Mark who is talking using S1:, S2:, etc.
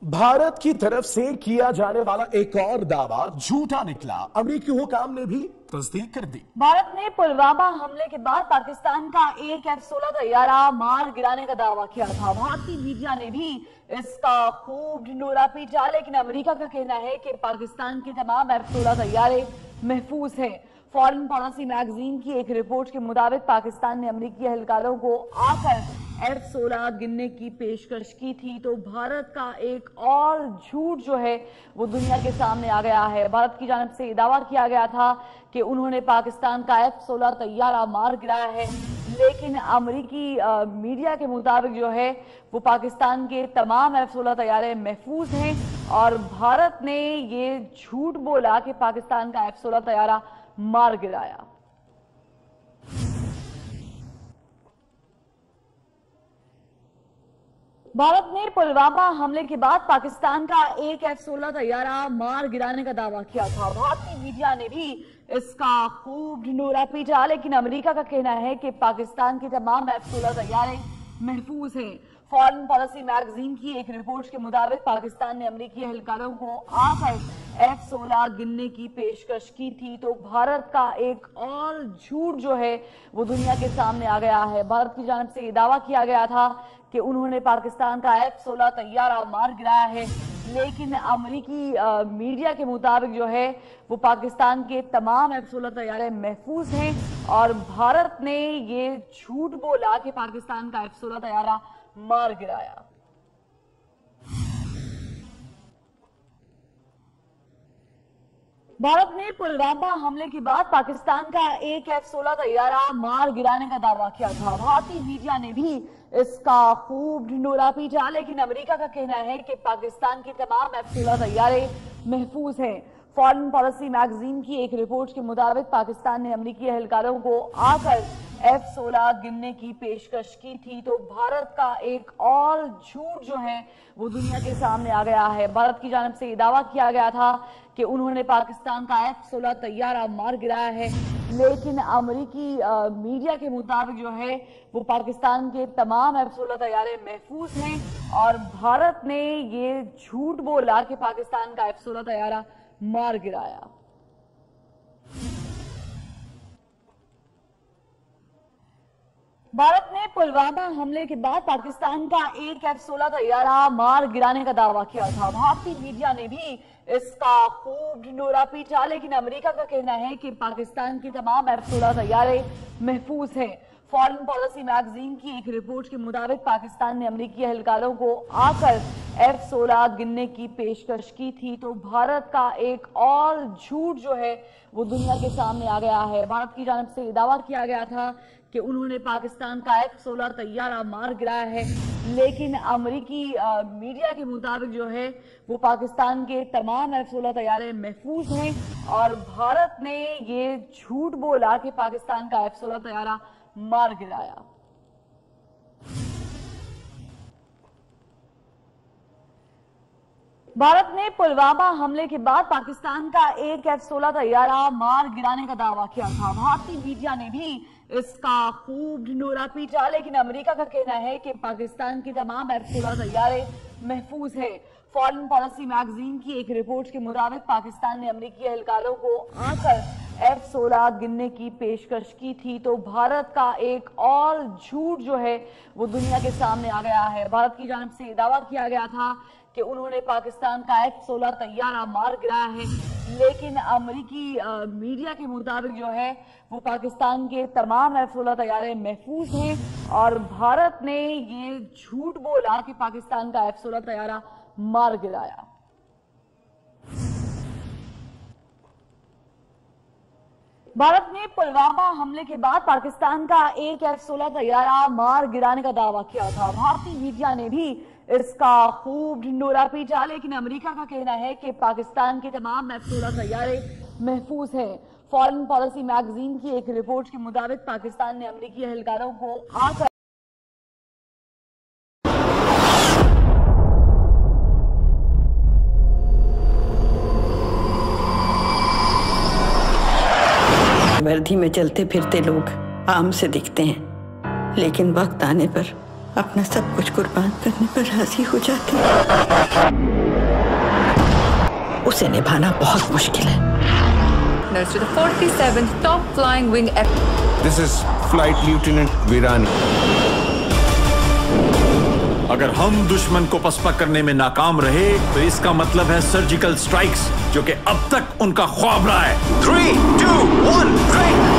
S1: भारत की तरफ से किया जाने वाला एक और दावा झूठा निकला। अमेरिकी हुकाम ने भी तस्दीक कर दी।
S2: भारत ने पुलवामा हमले के बाद पाकिस्तान का एक F-16 तैयारा मार गिराने का दावा किया था। भारतीय मीडिया ने भी इसका खूब ढिंढोरा पीटा, लेकिन अमेरिका का कहना है कि पाकिस्तान के तमाम F-16 तैयारे महफूज हैं। फॉरेन पॉलिसी मैगजीन की एक रिपोर्ट के मुताबिक पाकिस्तान ने अमेरिकी एहलकारों को आकर F-16 गिनने की पेशकश की थी, तो भारत का एक और झूठ जो है वो दुनिया के सामने आ गया है। भारत की जानिब से दावा किया गया था कि उन्होंने पाकिस्तान का F-16 तैयारा मार गिराया है, लेकिन अमेरिकी मीडिया के मुताबिक जो है वो पाकिस्तान के तमाम F-16 तैयारे महफूज हैं और भारत ने ये झूठ बोला कि पाकिस्तान का F-16 तैयारा मार गिराया। भारत ने पुलवामा हमले के बाद पाकिस्तान का एक F-16 तैयारा मार गिराने का दावा किया था। भारतीय मीडिया ने भी इसका खूब ढिंढोरा पीटा, लेकिन अमेरिका का कहना है कि पाकिस्तान के तमाम F-16 तैयारे महफूज हैं। फॉरेन पॉलिसी मैगजीन की एक रिपोर्ट के मुताबिक पाकिस्तान ने अमेरिकी एहलकारों को आकर F-16 गिनने की पेशकश की थी, तो भारत का एक और झूठ जो है वो दुनिया के सामने आ गया है। भारत की जानिब से दावा किया गया था कि उन्होंने पाकिस्तान का F-16 तैयारा मार गिराया है, लेकिन अमेरिकी मीडिया के मुताबिक जो है वो पाकिस्तान के तमाम F-16 तैयारे महफूज हैं और भारत ने ये झूठ बोला कि पाकिस्तान का F-16 तैयारा मार गिराया। भारत ने पुलवामा हमले के बाद पाकिस्तान का एक F-16 तैयारा मार गिराने का दावा किया था। भारतीय मीडिया ने भी इसका खूब ढिंढोरा पीटा, लेकिन अमेरिका का कहना है कि पाकिस्तान के तमाम F-16 तैयारे महफूज हैं। फॉरेन पॉलिसी मैगजीन की एक रिपोर्ट के मुताबिक पाकिस्तान ने अमेरिकी एहलकारों को आकर F-16 गिनने की पेशकश की थी, तो भारत का एक और झूठ जो है वो दुनिया के सामने आ गया है। भारत की जानिब से दावा किया गया था कि उन्होंने पाकिस्तान का F-16 तैयारा मार गिराया है, लेकिन अमेरिकी मीडिया के मुताबिक जो है वो पाकिस्तान के तमाम F-16 तैयारे महफूज हैं और भारत ने ये झूठ बोला कि पाकिस्तान का F-16 तैयारा मार गिराया। भारत ने पुलवामा हमले के बाद पाकिस्तान का एक F-16 तैयारा मार गिराने का दावा किया था। भारतीय मीडिया ने भी इसका खूब ढिंढोरा पीटा, लेकिन अमेरिका का कहना है कि पाकिस्तान के तमाम F-16 तैयारे महफूज हैं। फॉरेन पॉलिसी मैगजीन की एक रिपोर्ट के मुताबिक पाकिस्तान ने अमेरिकी एहलकारों को आकर F-16 गिनने की पेशकश की थी, तो भारत का एक और झूठ जो है वो दुनिया के सामने आ गया है। भारत की जानिब से दावा किया गया था कि उन्होंने पाकिस्तान का F-16 तैयारा मार गिराया है, लेकिन अमेरिकी मीडिया के मुताबिक जो है वो पाकिस्तान के तमाम F-16 तैयारे महफूज हैं और भारत ने ये झूठ बोला कि पाकिस्तान का F-16 तैयारा मार गिराया। भारत ने पुलवामा हमले के बाद पाकिस्तान का एक F-16 तैयारा मार गिराने का दावा किया था। भारतीय मीडिया ने भी इसका खूब ढिंढोरा पीटा, लेकिन अमेरिका का कहना है कि पाकिस्तान के तमाम F-16 तैयारे महफूज हैं। फॉरेन पॉलिसी मैगजीन की एक रिपोर्ट के मुताबिक पाकिस्तान ने अमेरिकी एहलकारों को आकर F-16 गिनने की पेशकश की थी, तो भारत का एक और झूठ जो है वो दुनिया के सामने आ गया है। भारत की जानिब से दावा किया गया था कि उन्होंने पाकिस्तान का F-16 तैयारा मार गिराया है, लेकिन अमेरिकी मीडिया के मुताबिक जो है वो पाकिस्तान के तमाम F-16 तैयारे महफूज हैं और भारत ने ये झूठ बोला कि पाकिस्तान का F-16 तैयारा मार गिराया। भारत ने पुलवामा हमले के बाद पाकिस्तान का एक F-16 तैयारा मार गिराने का दावा किया था। भारतीय मीडिया ने भी इसका खूब ढिंढोरा पीटा, लेकिन अमेरिका का कहना है कि पाकिस्तान के तमाम F-16 तैयारे महफूज हैं। फॉरेन पॉलिसी मैगजीन की एक रिपोर्ट के मुताबिक पाकिस्तान ने अमेरिकी एहलकारों को आकर
S3: वर्दी में चलते फिरते लोग आम से दिखते हैं, लेकिन वक्त आने पर अपना सब कुछ कुर्बान करने पर राजी हो जाती है। उसे निभाना बहुत मुश्किल है।
S4: To the 47th Top Flying Wing
S5: This is Flight Lieutenant Virani.
S6: अगर हम दुश्मन को पसपा करने में नाकाम रहे तो इसका मतलब है सर्जिकल स्ट्राइक्स, जो कि अब तक उनका ख्वाब रहा है।
S5: 3, 2, 1, 3